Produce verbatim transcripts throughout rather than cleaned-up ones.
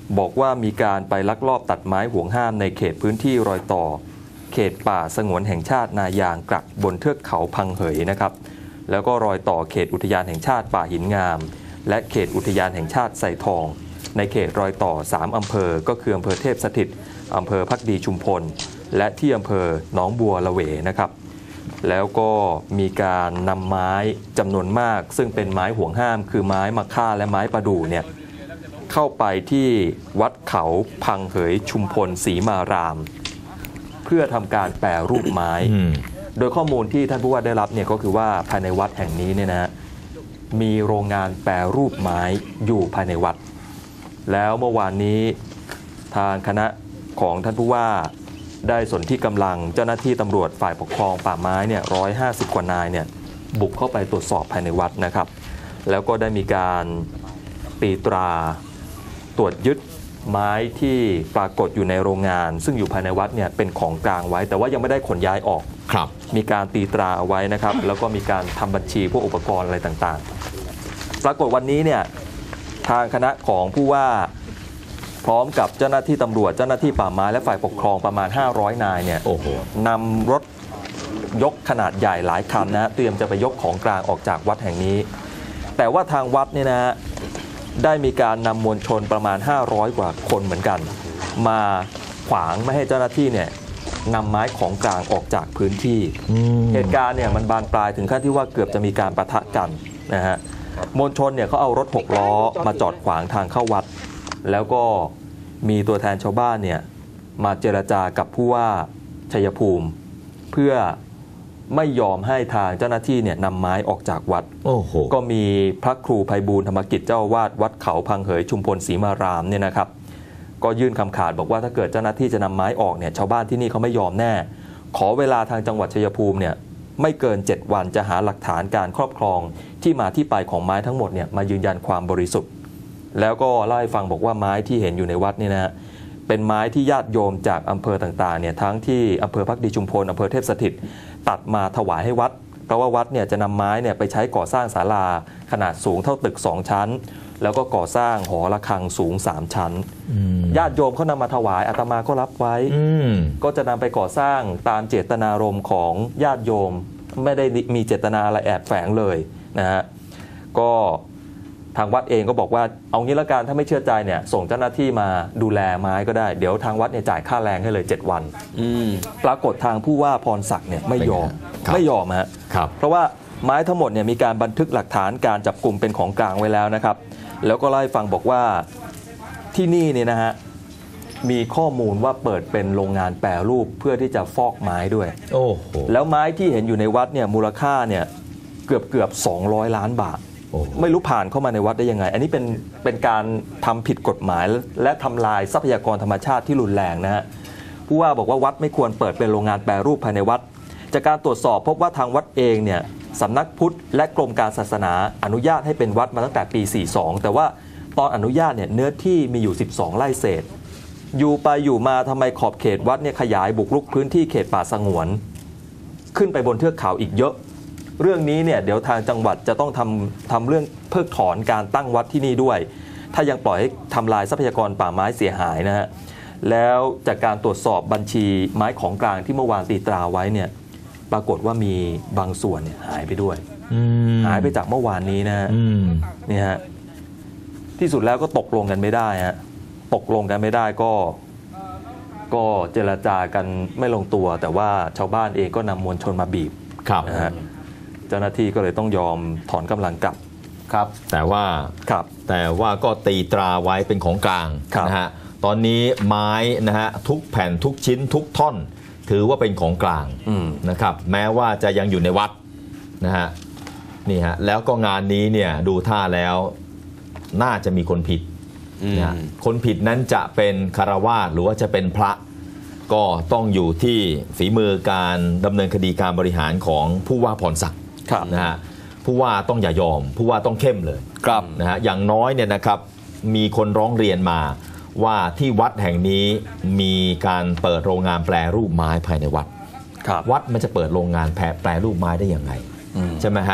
บอกว่ามีการไปลักลอบตัดไม้ห่วงห้ามในเขตพื้นที่รอยต่อเขตป่าสงวนแห่งชาตินายางกลักบนเทือกเขาพังเหยนะครับแล้วก็รอยต่อเขตอุทยานแห่งชาติป่าหินงามและเขตอุทยานแห่งชาติไส่ทองในเขตรอยต่อสามอำเภอก็คืออำเภอเทพสถิตอำเภอภักดีชุมพลและที่อำเภอหนองบัวละเวนะครับแล้วก็มีการนำไม้จำนวนมากซึ่งเป็นไม้ห่วงห้ามคือไม้มะค่าและไม้ประดู่เนี่ยเข้าไปที่วัดเขาพังเหยชุมพลศรีมารามเพื่อทำการแปรรูปไม้ โดยข้อมูลที่ท่านผู้ว่าได้รับเนี่ยก็คือว่าภายในวัดแห่งนี้เนี่ยนะมีโรงงานแปรรูปไม้อยู่ภายในวัดแล้วเมื่อวานนี้ทางคณะของท่านผู้ว่าได้สนที่กำลังเจ้าหน้าที่ตำรวจฝ่ายปกครองป่าไม้เนี่ยร้อยห้าสิบกว่านายเนี่ยบุกเข้าไปตรวจสอบภายในวัดนะครับแล้วก็ได้มีการตีตราตรวจยึดไม้ที่ปรากฏอยู่ในโรงงานซึ่งอยู่ภายในวัดเนี่ยเป็นของกลางไว้แต่ว่ายังไม่ได้ขนย้ายออกครับมีการตีตราเอาไว้นะครับแล้วก็มีการทำบัญชีพวกอุปกรณ์อะไรต่างๆปรากฏวันนี้เนี่ยทางคณะของผู้ว่าพร้อมกับเจ้าหน้าที่ตำรวจเจ้าหน้าที่ป่าไม้และฝ่ายปกครองประมาณห้าร้อยนายเนี่ยโอ้โหนำรถยกขนาดใหญ่หลายคันนะเตรียมจะไปยกของกลางออกจากวัดแห่งนี้แต่ว่าทางวัดเนี่ยนะได้มีการนำมวลชนประมาณห้าร้อยกว่าคนเหมือนกันมาขวางไม่ให้เจ้าหน้าที่เนี่ยนำไม้ของกลางออกจากพื้นที่เหตุการณ์เนี่ยมันบานปลายถึงขั้นที่ว่าเกือบจะมีการปะทะกันนะฮะมวลชนเนี่ยเขาเอารถหกล้อมาจอดขวางทางเข้าวัดแล้วก็มีตัวแทนชาวบ้านเนี่ยมาเจรจากับผู้ว่าชัยภูมิเพื่อไม่ยอมให้ทางเจ้าหน้าที่เนี่ยนำไม้ออกจากวัดก็มีพระครูไพบูลย์ธรรมกิจเจ้าอาวาสวัดเขาพังเหยชุมพลศรีมารามเนี่ยนะครับก็ยื่นคำขาดบอกว่าถ้าเกิดเจ้าหน้าที่จะนำไม้ออกเนี่ยชาวบ้านที่นี่เขาไม่ยอมแน่ขอเวลาทางจังหวัดชัยภูมิเนี่ยไม่เกินเจ็ดวันจะหาหลักฐานการครอบครองที่มาที่ไปของไม้ทั้งหมดเนี่ยมายืนยันความบริสุทธิ์แล้วก็เล่าให้ฟังบอกว่าไม้ที่เห็นอยู่ในวัดนี่นะเป็นไม้ที่ญาติโยมจากอำเภอต่างๆเนี่ยทั้งที่อำเภอภักดีชุมพลอำเภอเทพสถิตตัดมาถวายให้วัดเพราะว่าวัดเนี่ยจะนำไม้เนี่ยไปใช้ก่อสร้างศาลาขนาดสูงเท่าตึกสองชั้นแล้วก็ก่อสร้างหอระฆังสูงสามชั้นญาติโยมเขานำมาถวายอาตมาก็รับไว้ก็จะนำไปก่อสร้างตามเจตนารมณ์ของญาติโยมไม่ได้มีเจตนาอะไรแอบแฝงเลยนะฮะก็ทางวัดเองก็บอกว่าเอางี้ละกันถ้าไม่เชื่อใจเนี่ยส่งเจ้าหน้าที่มาดูแลไม้ก็ได้เดี๋ยวทางวัดเนี่ยจ่ายค่าแรงให้เลยเจ็ดวันปรากฏทางผู้ว่าพรศักดิ์เนี่ยไม่ยอมไม่ยอมฮะเพราะว่าไม้ทั้งหมดเนี่ยมีการบันทึกหลักฐานการจับกลุ่มเป็นของกลางไว้แล้วนะครับแล้วก็เล่าให้ฟังบอกว่าที่นี่เนี่ยนะฮะมีข้อมูลว่าเปิดเป็นโรงงานแปรรูปเพื่อที่จะฟอกไม้ด้วยโอ้โหแล้วไม้ที่เห็นอยู่ในวัดเนี่ยมูลค่าเนี่ยเกือบเกือบสองร้อยล้านบาทไม่รู้ผ่านเข้ามาในวัดได้ยังไงอันนี้เป็นเป็นการทำผิดกฎหมายและทำลายทรัพยากรธรรมชาติที่รุนแรงนะฮะผู้ว่าบอกว่าวัดไม่ควรเปิดเป็นโรงงานแปรรูปภายในวัดจากการตรวจสอบพบว่าทางวัดเองเนี่ยสำนักพุทธและกรมการศาสนาอนุญาตให้เป็นวัดมาตั้งแต่ปีสี่สิบสองแต่ว่าตอนอนุญาตเนี่ยเนื้อที่มีอยู่สิบสองไร่เศษอยู่ไปอยู่มาทำไมขอบเขตวัดเนี่ยขยายบุกรุกพื้นที่เขตป่าสงวนขึ้นไปบนเทือกเขาอีกเยอะเรื่องนี้เนี่ยเดี๋ยวทางจังหวัดจะต้องทำทำเรื่องเพิกถอนการตั้งวัดที่นี่ด้วยถ้ายังปล่อยให้ทำลายทรัพยากรป่าไม้เสียหายนะฮะแล้วจากการตรวจสอบบัญชีไม้ของกลางที่เมื่อวานตีตราไว้เนี่ยปรากฏว่ามีบางส่วนเนี่ยหายไปด้วยหายไปจากเมื่อวานนี้นะฮะนี่ฮะที่สุดแล้วก็ตกลงกันไม่ได้ฮะตกลงกันไม่ได้ก็ก็เจรจากันไม่ลงตัวแต่ว่าชาวบ้านเองก็นำมวลชนมาบีบนะฮะเจ้าหน้าที่ก็เลยต้องยอมถอนกำลังกลับครับแต่ว่าครับแต่ว่าก็ตีตราไว้เป็นของกลางนะฮะตอนนี้ไม้นะฮะทุกแผ่นทุกชิ้นทุกท่อนถือว่าเป็นของกลางนะครับแม้ว่าจะยังอยู่ในวัดนะฮะนี่ฮะแล้วก็งานนี้เนี่ยดูท่าแล้วน่าจะมีคนผิดนะคนผิดนั้นจะเป็นคฤหัสถ์หรือว่าจะเป็นพระก็ต้องอยู่ที่ฝีมือการดำเนินคดีการบริหารของผู้ว่าพรศักดิ์นะฮะผู้ว่าต้องอย่ายอมผู้ว่าต้องเข้มเลยนะฮะอย่างน้อยเนี่ยนะครับมีคนร้องเรียนมาว่าที่วัดแห่งนี้มีการเปิดโรงงานแปรรูปไม้ภายในวัดวัดมันจะเปิดโรงงานแปรรูปไม้ได้ยังไงใช่ไหมฮะ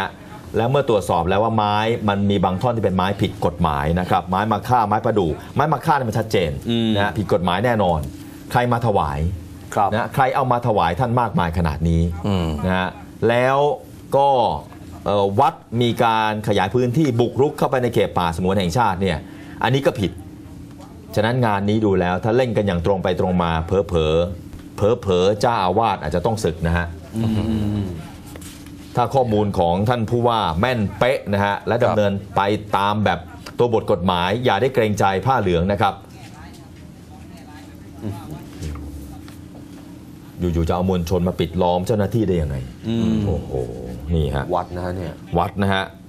แล้วเมื่อตรวจสอบแล้วว่าไม้มันมีบางท่อนที่เป็นไม้ผิดกฎหมายนะครับไม้มะค่าไม้ประดู่ไม้มะค่าเนี่ยมันชัดเจนนะฮะผิดกฎหมายแน่นอนใครมาถวายนะใครเอามาถวายท่านมากมายขนาดนี้นะฮะแล้วก็วัดมีการขยายพื้นที่บุกรุกเข้าไปในเขตป่าสงวนแห่งชาติเนี่ยอันนี้ก็ผิดฉะนั้นงานนี้ดูแล้วถ้าเล่นกันอย่างตรงไปตรงมาเผลอเผลอเผลอเผลอเจ้าอาวาสอาจจะต้องศึกนะฮะถ้าข้อมูลของท่านผู้ว่าแม่นเป๊ะนะฮะและดำเนินไปตามแบบตัวบทกฎหมายอย่าได้เกรงใจผ้าเหลืองนะครับอยู่ๆจะเอามวลชนมาปิดล้อมเจ้าหน้าที่ได้ยังไงโอ้โหนี่ฮะวัดนะฮะเนี่ยวัดนะฮะ